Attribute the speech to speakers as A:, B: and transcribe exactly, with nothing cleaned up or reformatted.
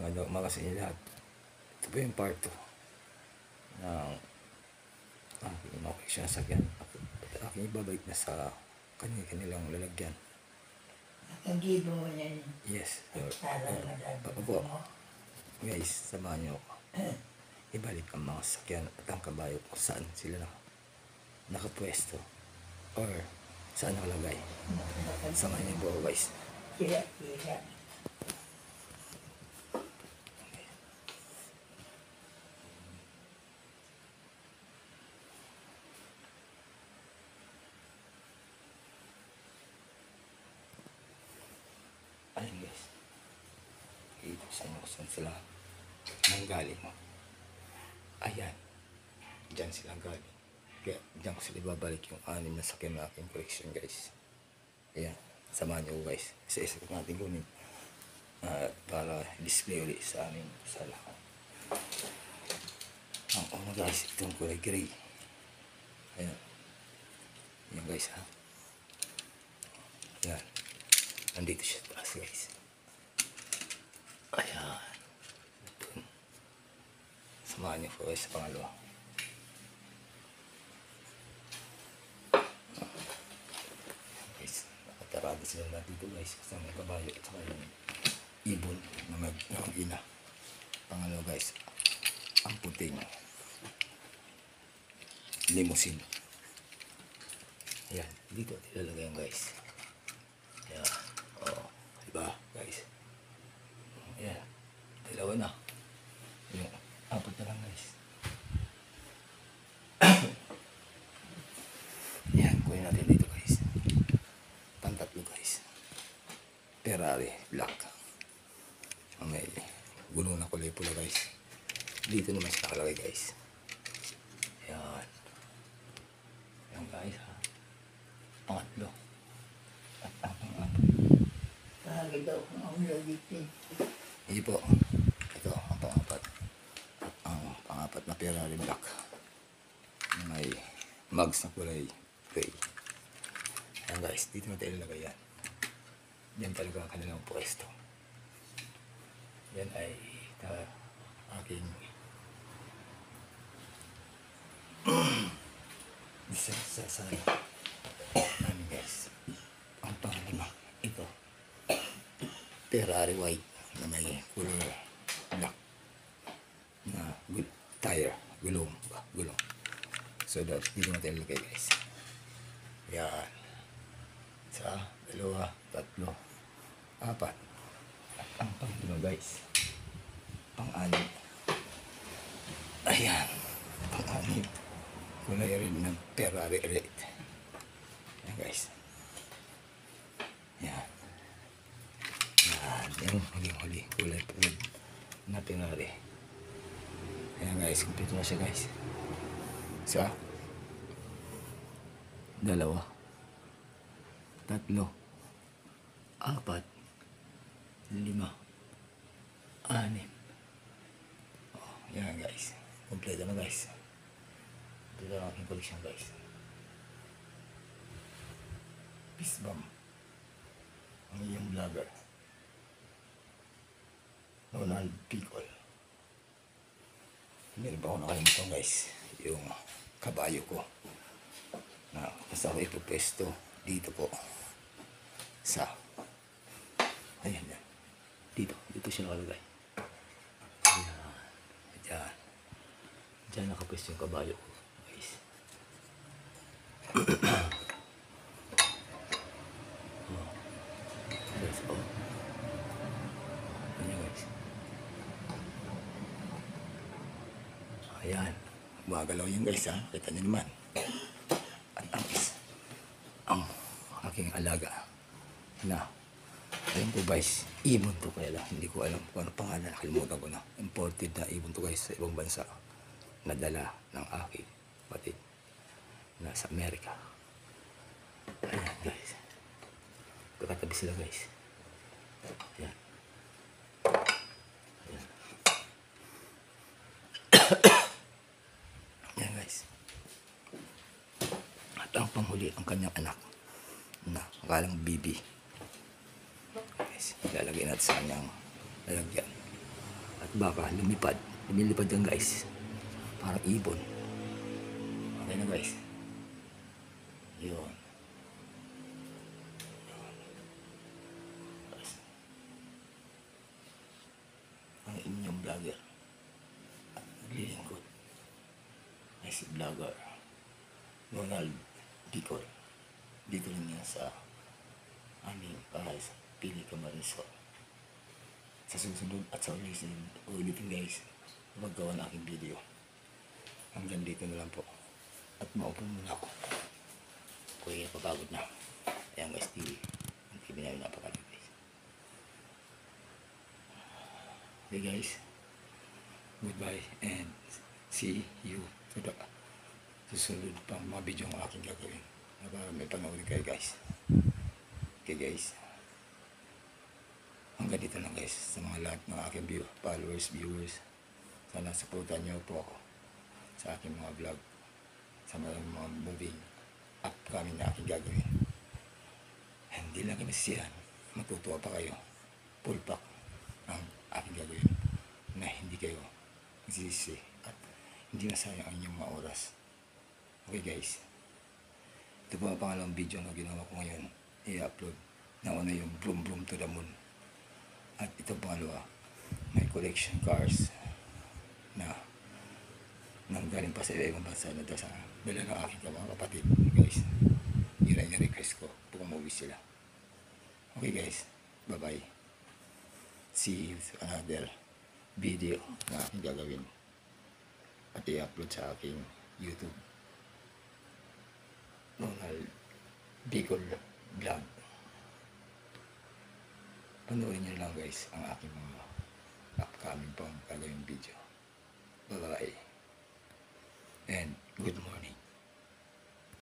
A: Magandang umaga sa inyo lahat. Ito po yung part two ng aking inoperation sa sakyan. At aking ibabalik na sa kanilang lalagyan.
B: Nakagibo mo na yun.
A: Yes.
B: Parang madadagdag
A: Opo.
B: mo.
A: Guys, samahan niyo ako. Ibalik ang mga sakyan at ang kabayo kung saan sila na nakapwesto or saan nakalagay. Samahan niyo po ako, guys.
B: Kira, kira.
A: Ayun, guys. Ito sa inyo kung saan sila nanggaling. Ayan. Diyan sila galing. Kaya diyan ko sila ibabalik yung anim na sakyan na aking collection, guys. Ayan. Samahan niyo, guys. Isa-isa ko natin kunin. Uh, para display ulit sa aming sala. Ang una, guys, itong kulay gray. Ayan. Ayan, guys, ha. Ayan. Nandito siya taas, guys. Ayan. Ito. Samahan niyo po, guys, sa pangalawa. Guys, nakatarado sila na dito, guys. Kasi may kabayo at saka yung ibon na mag-ina. Pangalawa, guys, ang puting limousine. Ayan, dito ilalagay yan, guys. Ayan, oo, diba, guys? Ayan, dalawa na. Yung apat na lang, guys. Ayan, kunin natin dito, guys. Pantatlo, guys. Ferrari black. May gulong na kulay pula, guys. Dito naman siya nakalagay, guys. Ayan. Ayan, guys, ha. Pangatlo. At ang pangapat.
B: Bagay daw kung ang dito.
A: Hindi po. Ito, ang pangapat. At ang pangapat na Ferrari black. May mugs na kulay gray. Ayan, guys. Dito natin ilalagay yan. Yan talaga ang kanilang pwesto. Yan ay uh, aking isa sa sa namin, guys. Ang pangalima, ito Ferrari white na may kulay black na good tire, gulong ba, gulong. So that dito natin ilagay, guys. Yan. Isa, dalawa, tatlo, apat. At ang pang-lima, guys, pang-anim. Ayan, pang-anim. Kulay rin ng Ferrari red. Ayan, guys. Ayan. Ayan, yung huling-huli. Kulay red na Ferrari. Ayan, guys, kumpleto na siya, guys. Isa, dalawa, tatlo, apat, lima, anim. Oh, yan, guys. Kompleto na, guys. Ito na aking collection, guys. Peace bomb. Ang iyong vlogger. Ronald Picol. Meron ba ako nakalimutan, guys? Yung kabayo ko. Na basta ako ipupesto dito po. Sa ayan yan. Dito. Dito siya nakalagay. Ayan. Diyan. Diyan nakapwesto yung kabayo ko, guys. Oh. Guys, oh. Ayan, guys. Ayan. Gumagalaw yung, guys, ha. Kita niyo naman. At ang is ang aking alaga na ayun po, guys, ibon to, kaya lang hindi ko alam kung ano pangalan, nakalimutan ko na. Imported na ibon to, guys, sa ibang bansa, nadala ng aking kapatid nasa Amerika. Ayan, guys, kakatabi sila, guys. Ayan. Ayan. Ayan, guys. At ang panghuli, ang kanyang anak na akalang Bibi. Guys, ilalagay natin sa kanyang lalagyan. baka lumipad. Lumilipad yan guys. Parang ibon. Okay na guys. Yun. Guys. Ang inyong vlogger. At naglilingkod. Ay si vlogger. Ronald Dicol. Dito rin yan sa aming bahay sa Pili Camarines. Sa susunod at sa ulitin, ulitin guys, maggawa ng aking video. Hanggang dito na lang po. At maupo muna ako. Kuya, papagod na. Ayan guys, T V. Ang T V na yun napakalit guys. Okay guys, goodbye and see you to the susunod pang mga video ang aking gagawin. Para may panoorin kayo guys. Okay guys. Hanggang dito lang guys sa mga lahat ng aking view, followers, viewers. Sana supportan niyo po ako sa aking mga vlog, sa mga, mga movie upcoming na aking gagawin. Hindi lang kayo masisiyahan, matutuwa pa kayo. Full pack ang aking gagawin na hindi kayo magsisisi at hindi nasayang ang inyong mga oras. Okay guys, ito po ang pangalawang video na ginawa ko ngayon. I-upload. Nauna yung Vroom Vroom to the Moon. At ito pangalawa, may collection cars na nanggaling pa sa ibang bansa na ito sa dala ng aking mga kapatid. Guys, yun ay na-request ko kung umuwi sila. Okay guys, bye bye. See you sa another video na aking gagawin at i-upload sa aking YouTube. Ronald Dicol Vlog. Panoorin nyo lang guys ang aking mga